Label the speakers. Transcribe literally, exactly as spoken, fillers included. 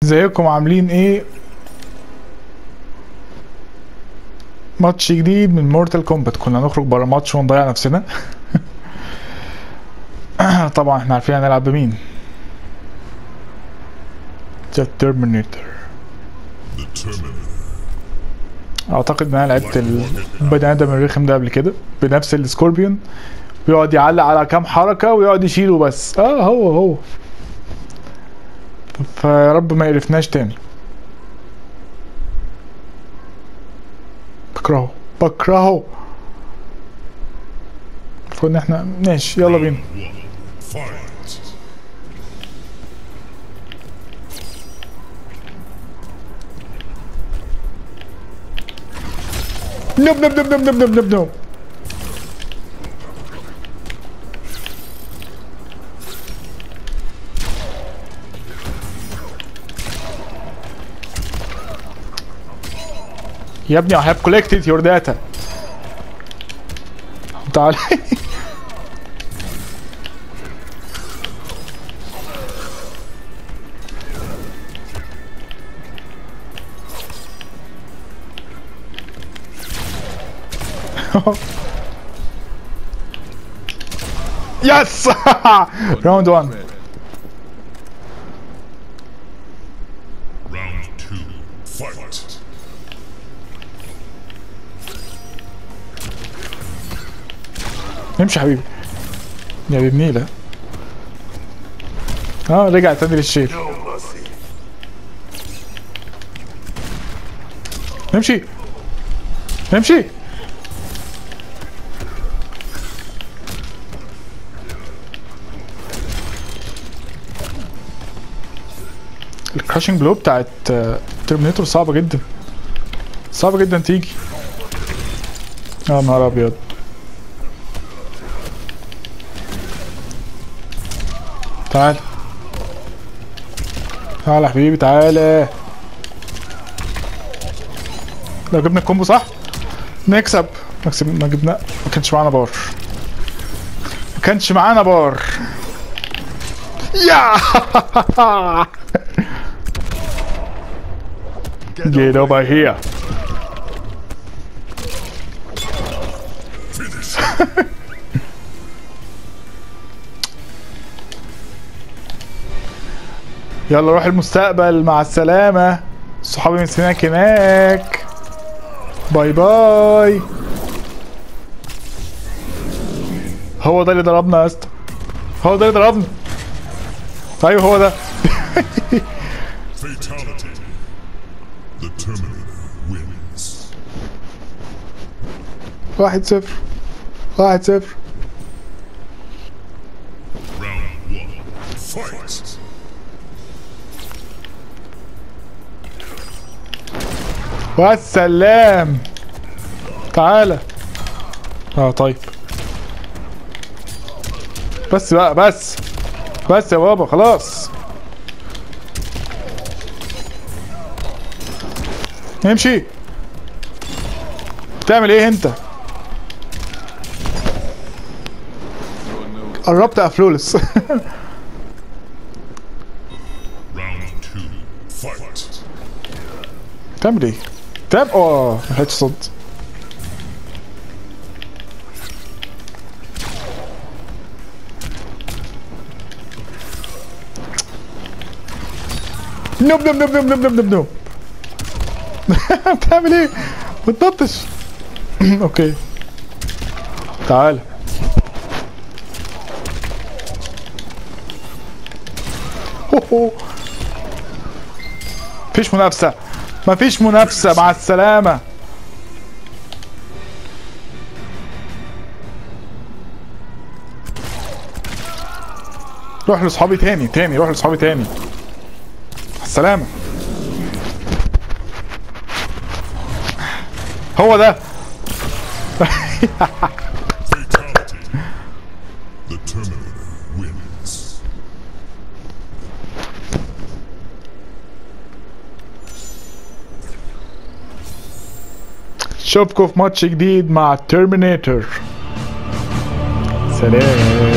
Speaker 1: ازيكم عاملين ايه؟ ماتش جديد من مورتال كومبات. كنا هنخرج برا ماتش ونضيع نفسنا. طبعا احنا عارفين هنلعب بمين. ذا تيرمينيتور. اعتقد ان انا لعبت البني ادم الرخم ده قبل كده بنفس السكوربيون، بيقعد يعلق على كام حركه ويقعد يشيله بس. اه هو هو فيا رب ما يقرفناش تاني. بكرهه بكرهه. المفروض ان احنا ماشي. يلا بينا. نوب نوب نوب نوب نوب نوب نوب. يا ابني I have collected your data. تعال. يس. راوند واحد. امشي حبيبي يا ابن النيلة. اه رجع تاني للشيل. امشي امشي. الكراشنج بلو بتاعت ترمينيتور صعبة جدا، صعبة جدا تيجي. يا نهار ابيض. تعال تعال يا حبيبي تعال. لو جبنا الكومبو صح نكسب. نكسب. ما جبنا، ما كانش معانا بار، ما كانش معانا بار. يا get over here. يلا روح المستقبل، مع السلامة. صحابي مستنياك هناك. باي باي. هو ده اللي ضربنا يا اسطى، هو ده اللي ضربنا. ايوه هو ده. واحد صفر واحد صفر. والسلام. تعالى. اه طيب بس بقى، بس بس يا بابا خلاص. امشي. بتعمل ايه انت؟ قربت افلولس. بتعمل ايه؟ تاب. اه ملحقتش صد. نوب نوب نوب نوب نوب نوب نوب نوب. بتعمل ايه؟ بتنطش. اوكي تعال. مفيش منافسة، مفيش منافسة. مع السلامة. روح لاصحابي تاني تاني، روح لاصحابي تاني. السلامة. هو ده. اشوفكم في ماتش جديد مع تيرمينيتور. سلام.